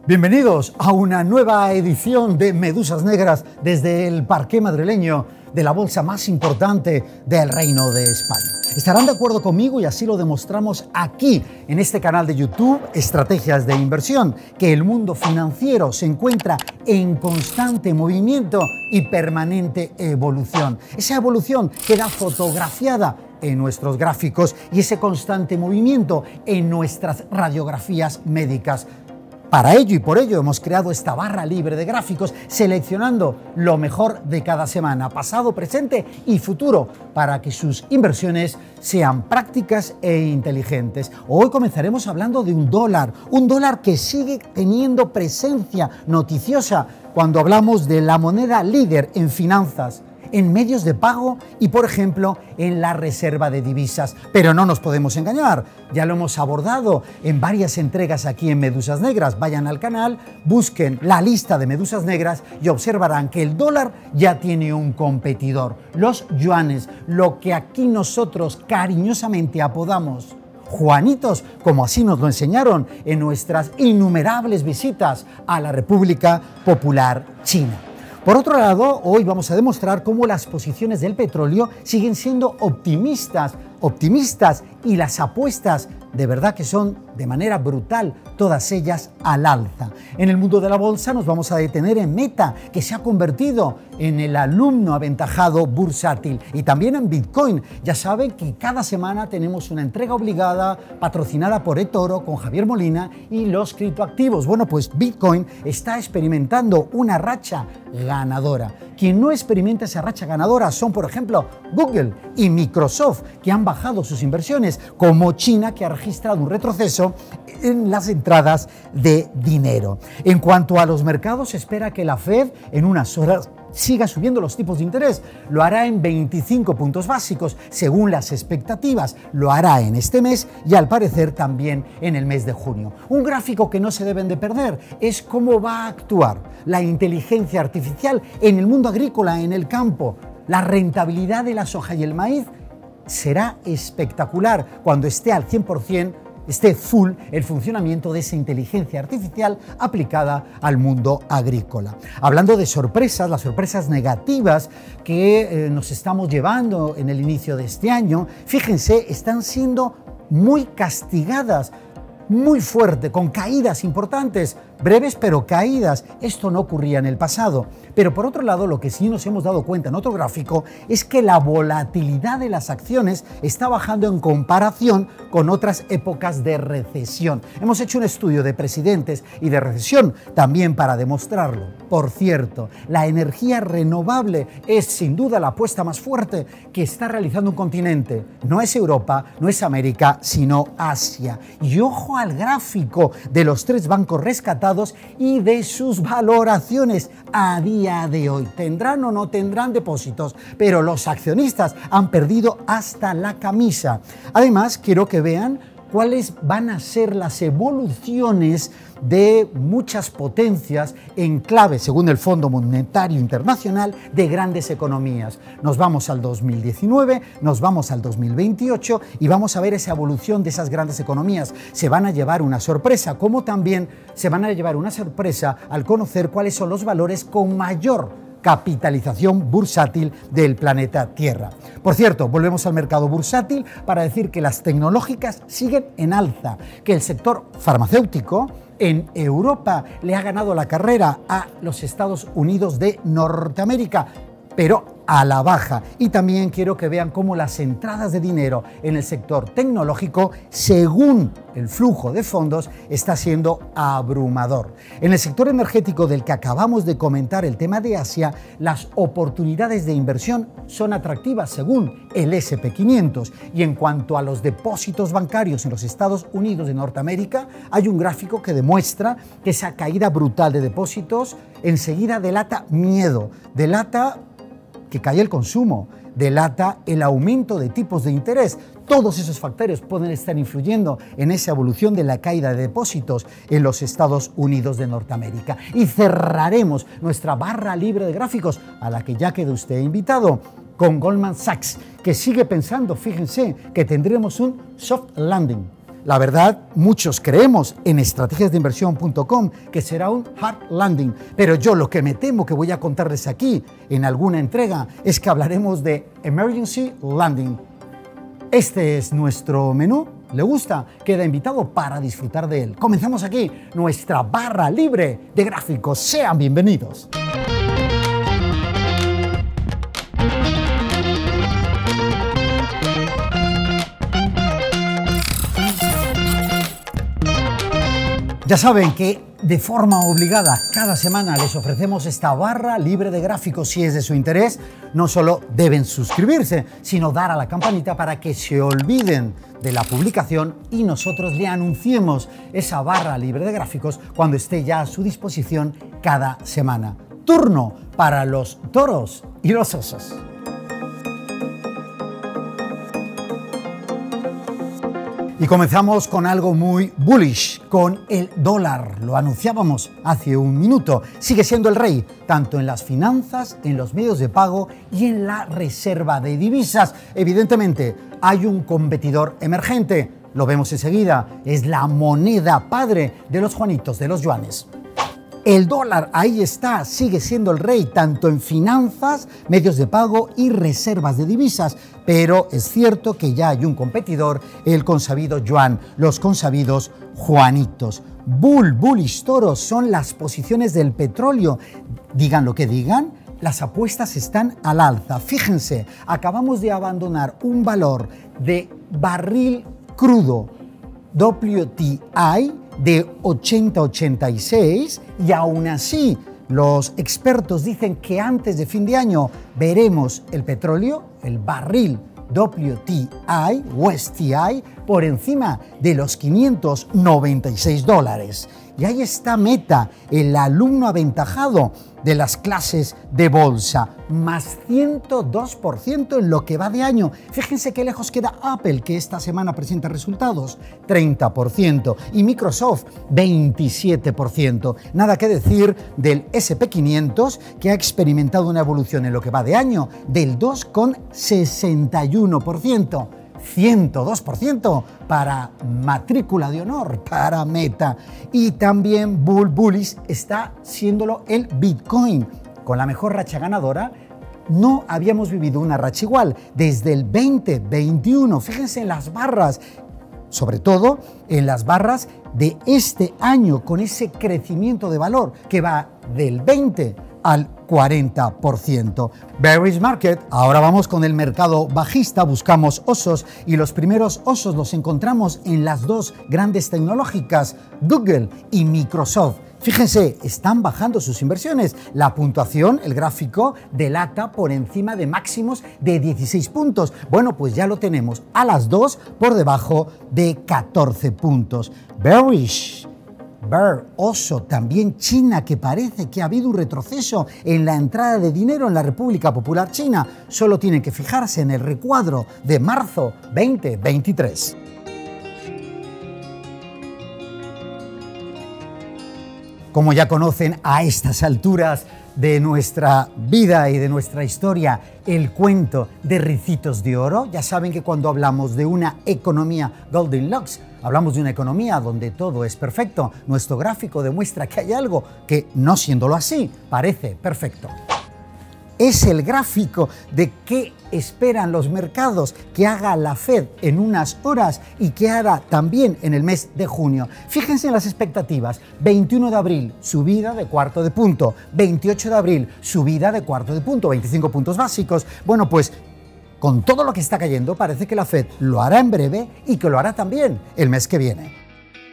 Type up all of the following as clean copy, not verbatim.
Bienvenidos a una nueva edición de Medusas Negras desde el parqué madrileño de la bolsa más importante del Reino de España. Estarán de acuerdo conmigo y así lo demostramos aquí en este canal de YouTube, Estrategias de Inversión, que el mundo financiero se encuentra en constante movimiento y permanente evolución. Esa evolución queda fotografiada en nuestros gráficos y ese constante movimiento en nuestras radiografías médicas. Para ello y por ello hemos creado esta barra libre de gráficos seleccionando lo mejor de cada semana, pasado, presente y futuro, para que sus inversiones sean prácticas e inteligentes. Hoy comenzaremos hablando de un dólar que sigue teniendo presencia noticiosa cuando hablamos de la moneda líder en finanzas, en medios de pago y, por ejemplo, en la reserva de divisas. Pero no nos podemos engañar, ya lo hemos abordado en varias entregas aquí en Medusas Negras. Vayan al canal, busquen la lista de Medusas Negras y observarán que el dólar ya tiene un competidor, los yuanes, lo que aquí nosotros cariñosamente apodamos Juanitos, como así nos lo enseñaron en nuestras innumerables visitas a la República Popular China. Por otro lado, hoy vamos a demostrar cómo las posiciones del petróleo siguen siendo optimistas y las apuestas de verdad que son de manera brutal, todas ellas al alza. En el mundo de la bolsa nos vamos a detener en Meta, que se ha convertido en el alumno aventajado bursátil, y también en Bitcoin. Ya saben que cada semana tenemos una entrega obligada patrocinada por eToro con Javier Molina y los criptoactivos. Bueno, pues Bitcoin está experimentando una racha ganadora. Quien no experimenta esa racha ganadora son, por ejemplo, Google y Microsoft, que han bajado sus inversiones, como China, que ha registrado un retroceso en las entradas de dinero. En cuanto a los mercados, se espera que la Fed en unas horas siga subiendo los tipos de interés. Lo hará en 25 puntos básicos, según las expectativas. Lo hará en este mes y al parecer también en el mes de junio. Un gráfico que no se deben de perder es cómo va a actuar la inteligencia artificial en el mundo agrícola, en el campo. La rentabilidad de la soja y el maíz será espectacular cuando esté al 100%, esté full el funcionamiento de esa inteligencia artificial aplicada al mundo agrícola. Hablando de sorpresas, las sorpresas negativas que nos estamos llevando en el inicio de este año, fíjense, están siendo muy castigadas, muy fuerte, con caídas importantes, breves pero caídas. Esto no ocurría en el pasado. Pero por otro lado, lo que sí nos hemos dado cuenta en otro gráfico es que la volatilidad de las acciones está bajando en comparación con otras épocas de recesión. Hemos hecho un estudio de precedentes y de recesión también para demostrarlo. Por cierto, la energía renovable es sin duda la apuesta más fuerte que está realizando un continente. No es Europa, no es América, sino Asia. Y ojo al gráfico de los tres bancos rescatados y de sus valoraciones a día de hoy. ¿Tendrán o no tendrán depósitos? Pero los accionistas han perdido hasta la camisa. Además, quiero que vean cuáles van a ser las evoluciones de muchas potencias en clave, según el Fondo Monetario Internacional, de grandes economías. Nos vamos al 2019, nos vamos al 2028 y vamos a ver esa evolución de esas grandes economías. Se van a llevar una sorpresa, como también se van a llevar una sorpresa al conocer cuáles son los valores con mayor capitalización bursátil del planeta Tierra. Por cierto, volvemos al mercado bursátil para decir que las tecnológicas siguen en alza, que el sector farmacéutico en Europa le ha ganado la carrera a los Estados Unidos de Norteamérica, pero a la baja. Y también quiero que vean cómo las entradas de dinero en el sector tecnológico, según el flujo de fondos, está siendo abrumador. En el sector energético del que acabamos de comentar el tema de Asia, las oportunidades de inversión son atractivas según el S&P 500. Y en cuanto a los depósitos bancarios en los Estados Unidos de Norteamérica, hay un gráfico que demuestra que esa caída brutal de depósitos enseguida delata miedo, delata que cae el consumo, delata el aumento de tipos de interés. Todos esos factores pueden estar influyendo en esa evolución de la caída de depósitos en los Estados Unidos de Norteamérica. Y cerraremos nuestra barra libre de gráficos, a la que ya queda usted invitado, con Goldman Sachs, que sigue pensando, fíjense, que tendremos un soft landing. La verdad, muchos creemos en estrategiasdeinversión.com que será un hard landing, pero yo lo que me temo que voy a contarles aquí en alguna entrega es que hablaremos de emergency landing. Este es nuestro menú. ¿Le gusta? Queda invitado para disfrutar de él. Comenzamos aquí nuestra barra libre de gráficos. Sean bienvenidos. Ya saben que de forma obligada cada semana les ofrecemos esta barra libre de gráficos. Si es de su interés, no solo deben suscribirse, sino dar a la campanita para que se olviden de la publicación y nosotros le anunciemos esa barra libre de gráficos cuando esté ya a su disposición cada semana. Turno para los toros y los osos. Y comenzamos con algo muy bullish, con el dólar. Lo anunciábamos hace un minuto. Sigue siendo el rey, tanto en las finanzas, en los medios de pago y en la reserva de divisas. Evidentemente, hay un competidor emergente. Lo vemos enseguida. Es la moneda padre de los juanitos, de los yuanes. El dólar, ahí está, sigue siendo el rey, tanto en finanzas, medios de pago y reservas de divisas. Pero es cierto que ya hay un competidor, el consabido yuan, los consabidos juanitos. Bullish toros son las posiciones del petróleo. Digan lo que digan, las apuestas están al alza. Fíjense, acabamos de abandonar un valor de barril crudo WTI de 80-86 y aún así los expertos dicen que antes de fin de año veremos el petróleo, el barril WTI, WTI, por encima de los $596. Y ahí está Meta, el alumno aventajado de las clases de bolsa, más 102% en lo que va de año. Fíjense qué lejos queda Apple, que esta semana presenta resultados, 30%, y Microsoft, 27%. Nada que decir del S&P 500, que ha experimentado una evolución en lo que va de año del 2,61%. 102% para matrícula de honor, para Meta. Y también bullish está siéndolo el Bitcoin. Con la mejor racha ganadora, no habíamos vivido una racha igual desde el 2021. Fíjense en las barras, sobre todo en las barras de este año, con ese crecimiento de valor que va del 20 al 40%. Bearish Market, ahora vamos con el mercado bajista, buscamos osos y los primeros osos los encontramos en las dos grandes tecnológicas, Google y Microsoft. Fíjense, están bajando sus inversiones. La puntuación, el gráfico, delata por encima de máximos de 16 puntos. Bueno, pues ya lo tenemos a las dos por debajo de 14 puntos. Bearish. Oso, también China, que parece que ha habido un retroceso en la entrada de dinero en la República Popular China. Solo tienen que fijarse en el recuadro de marzo 2023. Como ya conocen a estas alturas de nuestra vida y de nuestra historia, el cuento de Ricitos de Oro, ya saben que cuando hablamos de una economía Goldilocks, hablamos de una economía donde todo es perfecto. Nuestro gráfico demuestra que hay algo que, no siéndolo así, parece perfecto. Es el gráfico de qué esperan los mercados que haga la Fed en unas horas y que hará también en el mes de junio. Fíjense en las expectativas. 21 de abril, subida de cuarto de punto. 28 de abril, subida de cuarto de punto, 25 puntos básicos. Bueno, pues con todo lo que está cayendo, parece que la Fed lo hará en breve y que lo hará también el mes que viene.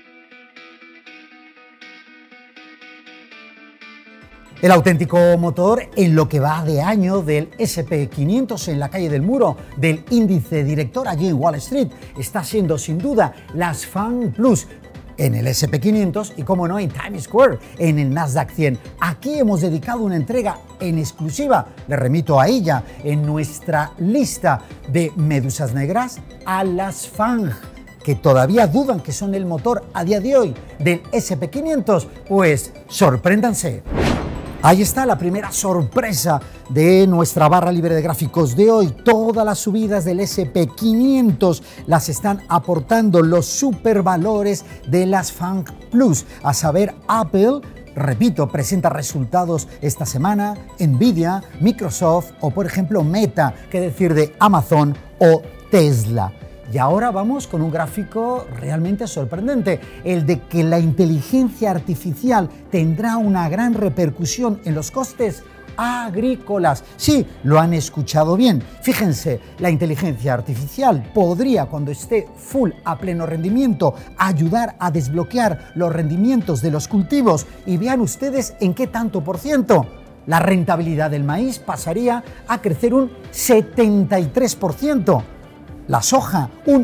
El auténtico motor en lo que va de año del S&P 500 en la calle del Muro, del índice director allí en Wall Street, está siendo sin duda las FANG Plus en el S&P 500 y, como no, en Times Square, en el Nasdaq 100. Aquí hemos dedicado una entrega en exclusiva, le remito a ella, en nuestra lista de medusas negras, a las FANG, que todavía dudan que son el motor a día de hoy del S&P 500, pues sorpréndanse. Ahí está la primera sorpresa de nuestra barra libre de gráficos de hoy. Todas las subidas del SP500 las están aportando los supervalores de las FANG Plus. A saber, Apple, repito, presenta resultados esta semana, Nvidia, Microsoft o, por ejemplo, Meta, qué decir de Amazon o Tesla. Y ahora vamos con un gráfico realmente sorprendente, el de que la inteligencia artificial tendrá una gran repercusión en los costes agrícolas. Sí, lo han escuchado bien. Fíjense, la inteligencia artificial podría, cuando esté full a pleno rendimiento, ayudar a desbloquear los rendimientos de los cultivos. Y vean ustedes en qué tanto por ciento. La rentabilidad del maíz pasaría a crecer un 73%. La soja, un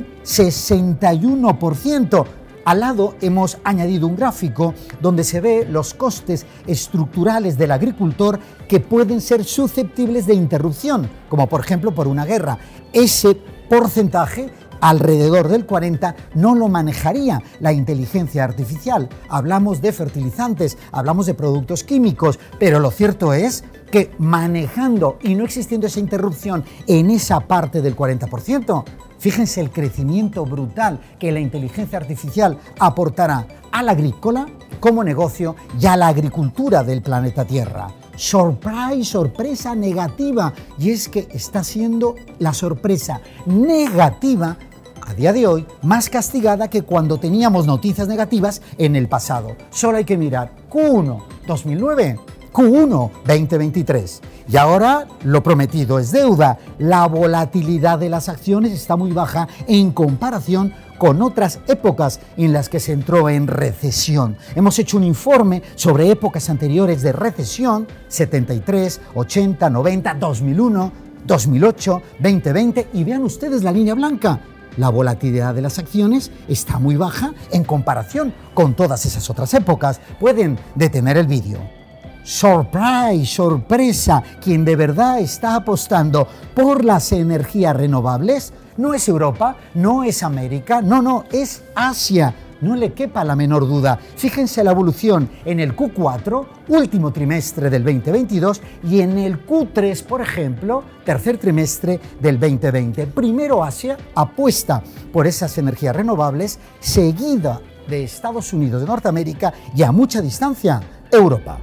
61%. Al lado hemos añadido un gráfico donde se ve los costes estructurales del agricultor que pueden ser susceptibles de interrupción, como por ejemplo por una guerra. Ese porcentaje, alrededor del 40%, no lo manejaría la inteligencia artificial. Hablamos de fertilizantes, hablamos de productos químicos, pero lo cierto es que manejando y no existiendo esa interrupción en esa parte del 40%, fíjense el crecimiento brutal que la inteligencia artificial aportará al agrícola como negocio y a la agricultura del planeta Tierra. Surprise, sorpresa negativa, y es que está siendo la sorpresa negativa a día de hoy más castigada que cuando teníamos noticias negativas en el pasado. Solo hay que mirar Q1 2009, Q1 2023. Y ahora lo prometido es deuda. La volatilidad de las acciones está muy baja en comparación con otras épocas en las que se entró en recesión. Hemos hecho un informe sobre épocas anteriores de recesión, 73, 80, 90, 2001, 2008, 2020, y vean ustedes la línea blanca. La volatilidad de las acciones está muy baja en comparación con todas esas otras épocas. Pueden detener el vídeo. Surprise, sorpresa, quien de verdad está apostando por las energías renovables no es Europa, no es América, no, es Asia. No le quepa la menor duda. Fíjense la evolución en el Q4, último trimestre del 2022, y en el Q3, por ejemplo, tercer trimestre del 2020. Primero Asia apuesta por esas energías renovables, seguida de Estados Unidos de Norteamérica y a mucha distancia, Europa.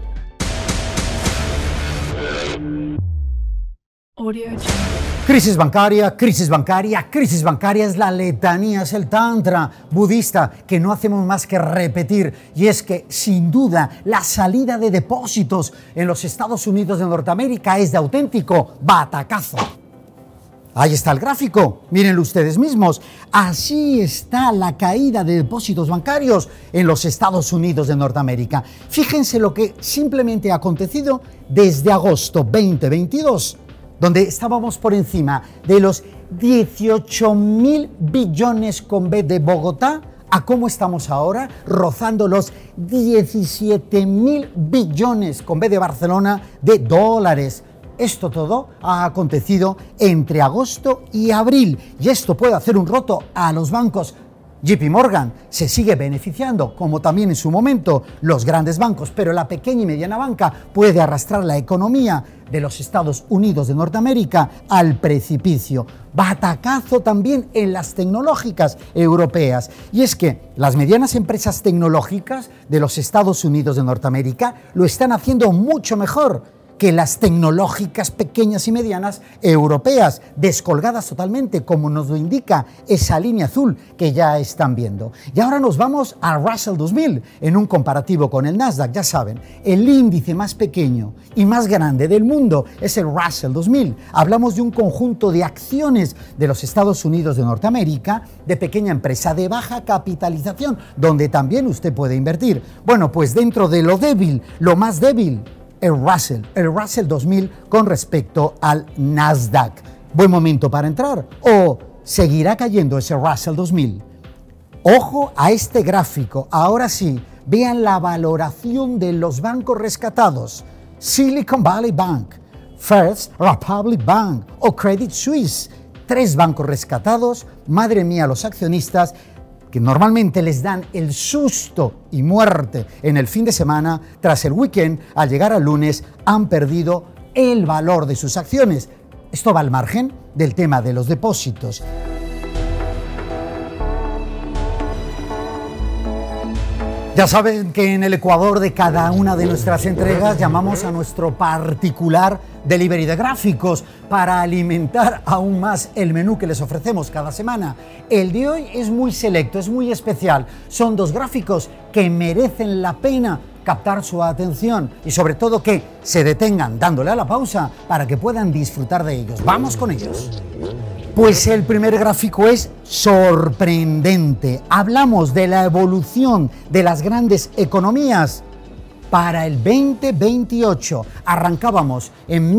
Crisis bancaria, crisis bancaria, crisis bancaria es la letanía, es el tantra budista que no hacemos más que repetir, y es que sin duda la salida de depósitos en los Estados Unidos de Norteamérica es de auténtico batacazo. Ahí está el gráfico, mírenlo ustedes mismos. Así está la caída de depósitos bancarios en los Estados Unidos de Norteamérica. Fíjense lo que simplemente ha acontecido desde agosto 2022, donde estábamos por encima de los 18.000 billones con B de Bogotá, a cómo estamos ahora, rozando los 17.000 billones con B de Barcelona de dólares. Esto todo ha acontecido entre agosto y abril, y esto puede hacer un roto a los bancos. JP Morgan se sigue beneficiando, como también en su momento los grandes bancos, pero la pequeña y mediana banca puede arrastrar la economía de los Estados Unidos de Norteamérica al precipicio. Batacazo también en las tecnológicas europeas. Y es que las medianas empresas tecnológicas de los Estados Unidos de Norteamérica lo están haciendo mucho mejor que las tecnológicas pequeñas y medianas europeas, descolgadas totalmente, como nos lo indica esa línea azul que ya están viendo. Y ahora nos vamos al Russell 2000 en un comparativo con el Nasdaq. Ya saben, el índice más pequeño y más grande del mundo es el Russell 2000. Hablamos de un conjunto de acciones de los Estados Unidos de Norteamérica, de pequeña empresa, de baja capitalización, donde también usted puede invertir. Bueno, pues dentro de lo débil, lo más débil, el Russell 2000 con respecto al Nasdaq. ¿Buen momento para entrar o seguirá cayendo ese Russell 2000? Ojo a este gráfico. Ahora sí, vean la valoración de los bancos rescatados. Silicon Valley Bank, First Republic Bank o Credit Suisse. 3 bancos rescatados. Madre mía, los accionistas que normalmente les dan el susto y muerte en el fin de semana, tras el weekend, al llegar al lunes, han perdido el valor de sus acciones. Esto va al margen del tema de los depósitos. Ya saben que en el ecuador de cada una de nuestras entregas llamamos a nuestro particular delivery de gráficos para alimentar aún más el menú que les ofrecemos cada semana. El de hoy es muy selecto, es muy especial. Son dos gráficos que merecen la pena captar su atención y sobre todo que se detengan dándole a la pausa para que puedan disfrutar de ellos. Vamos con ellos. Pues el primer gráfico es sorprendente. Hablamos de la evolución de las grandes economías para el 2028. Arrancábamos en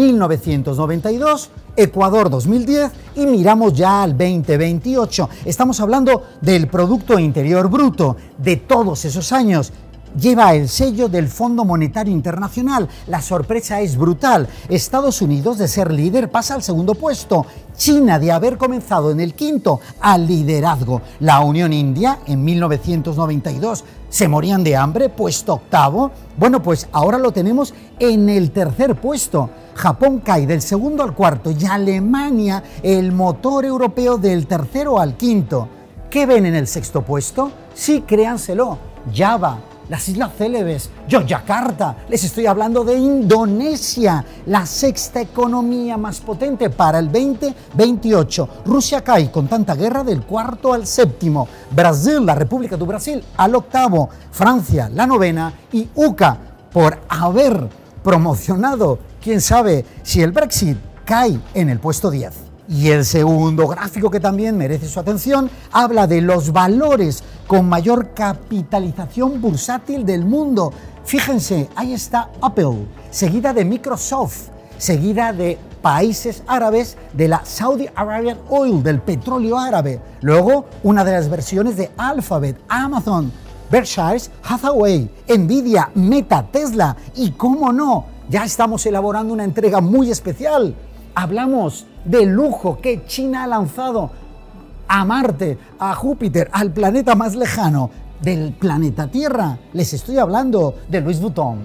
1992, Ecuador 2010 y miramos ya al 2028. Estamos hablando del Producto Interior Bruto de todos esos años. Lleva el sello del Fondo Monetario Internacional. La sorpresa es brutal. Estados Unidos, de ser líder, pasa al segundo puesto. China, de haber comenzado en el quinto, al liderazgo. La Unión India, en 1992, se morían de hambre, puesto octavo. Bueno, pues ahora lo tenemos en el tercer puesto. Japón cae del segundo al cuarto y Alemania, el motor europeo, del tercero al quinto. ¿Qué ven en el sexto puesto? Sí, créanselo, Java. Las Islas Célebes, Yogyakarta, les estoy hablando de Indonesia, la sexta economía más potente para el 2028. Rusia cae con tanta guerra del cuarto al séptimo. Brasil, la República de Brasil, al octavo. Francia, la novena. Y UCA, por haber promocionado, quién sabe si el Brexit, cae en el puesto 10. Y el segundo gráfico, que también merece su atención, habla de los valores con mayor capitalización bursátil del mundo. Fíjense, ahí está Apple, seguida de Microsoft, seguida de países árabes, de la Saudi Arabian Oil, del petróleo árabe. Luego, una de las versiones de Alphabet, Amazon, Berkshire Hathaway, Nvidia, Meta, Tesla y, cómo no, ya estamos elaborando una entrega muy especial. Hablamos del lujo que China ha lanzado a Marte, a Júpiter, al planeta más lejano del planeta Tierra. Les estoy hablando de Louis Vuitton.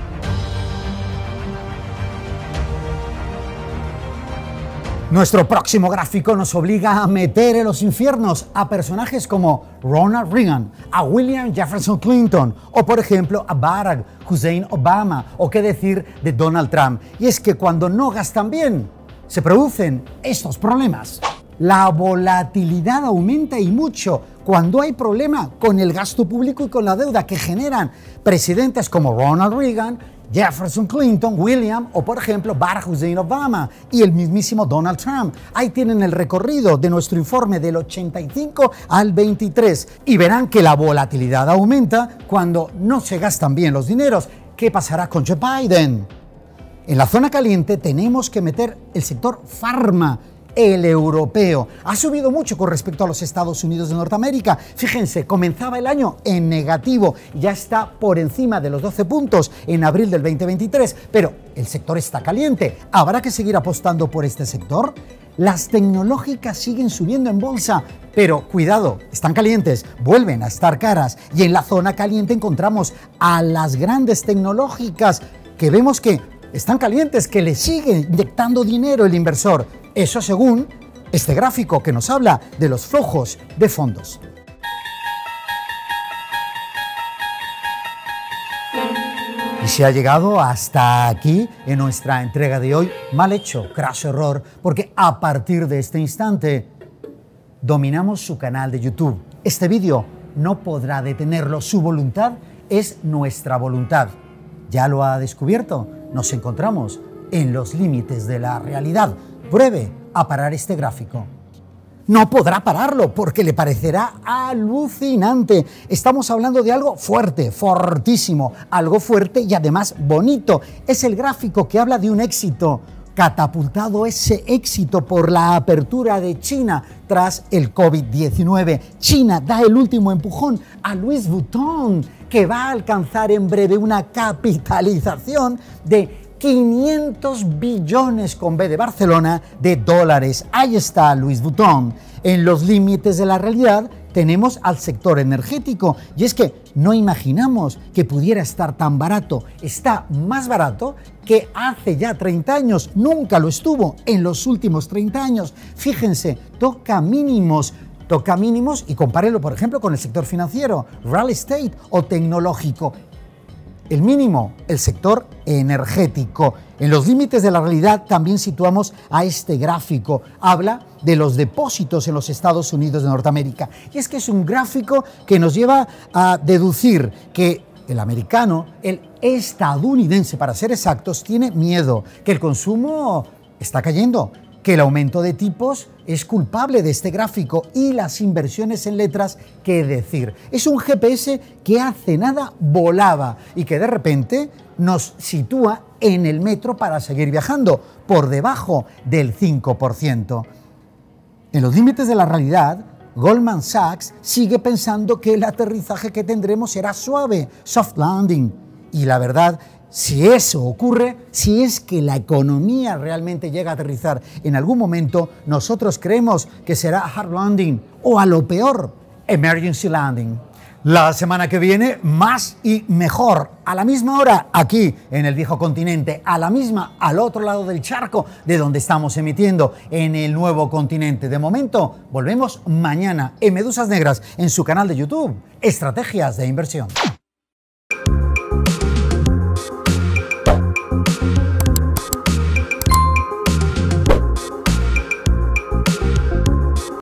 Nuestro próximo gráfico nos obliga a meter en los infiernos a personajes como Ronald Reagan, a William Jefferson Clinton o, por ejemplo, a Barack Hussein Obama, o qué decir de Donald Trump. Y es que cuando no gastan bien, se producen estos problemas. La volatilidad aumenta y mucho cuando hay problema con el gasto público y con la deuda que generan presidentes como Ronald Reagan, Jefferson Clinton, William o, por ejemplo, Barack Hussein Obama y el mismísimo Donald Trump. Ahí tienen el recorrido de nuestro informe del 85 al 23 y verán que la volatilidad aumenta cuando no se gastan bien los dineros. ¿Qué pasará con Joe Biden? En la zona caliente tenemos que meter el sector farma, el europeo. Ha subido mucho con respecto a los Estados Unidos de Norteamérica. Fíjense, comenzaba el año en negativo, ya está por encima de los 12 puntos en abril del 2023, pero el sector está caliente. ¿Habrá que seguir apostando por este sector? Las tecnológicas siguen subiendo en bolsa, pero cuidado, están calientes, vuelven a estar caras. Y en la zona caliente encontramos a las grandes tecnológicas que vemos que están calientes, que le sigue inyectando dinero el inversor. Eso según este gráfico que nos habla de los flujos de fondos. Y se ha llegado hasta aquí en nuestra entrega de hoy. Mal hecho, craso error, porque a partir de este instante dominamos su canal de YouTube. Este vídeo no podrá detenerlo. Su voluntad es nuestra voluntad. ¿Ya lo ha descubierto? Nos encontramos en los límites de la realidad. Pruebe a parar este gráfico. No podrá pararlo porque le parecerá alucinante. Estamos hablando de algo fuerte, fortísimo, algo fuerte y además bonito. Es el gráfico que habla de un éxito. Catapultado ese éxito por la apertura de China tras el COVID-19. China da el último empujón a Louis Vuitton, que va a alcanzar en breve una capitalización de 500 billones con B de Barcelona de dólares. Ahí está Louis Vuitton, en los límites de la realidad tenemos al sector energético. Y es que no imaginamos que pudiera estar tan barato. Está más barato que hace ya 30 años. Nunca lo estuvo en los últimos 30 años. Fíjense, toca mínimos y compárenlo, por ejemplo, con el sector financiero, real estate o tecnológico. El mínimo, el sector energético. En los límites de la realidad también situamos a este gráfico. Habla de los depósitos en los Estados Unidos de Norteamérica. Y es que es un gráfico que nos lleva a deducir que el americano, el estadounidense para ser exactos, tiene miedo, que el consumo está cayendo, que el aumento de tipos es culpable de este gráfico y las inversiones en letras, qué decir. Es un GPS que hace nada volaba y que de repente nos sitúa en el metro para seguir viajando, por debajo del 5%. En los límites de la realidad, Goldman Sachs sigue pensando que el aterrizaje que tendremos será suave, soft landing. Y la verdad, si eso ocurre, si es que la economía realmente llega a aterrizar en algún momento, nosotros creemos que será hard landing o a lo peor, emergency landing. La semana que viene, más y mejor, a la misma hora, aquí en el viejo continente, a la misma, al otro lado del charco de donde estamos emitiendo, en el nuevo continente. De momento, volvemos mañana en Medusas Negras, en su canal de YouTube, Estrategias de Inversión.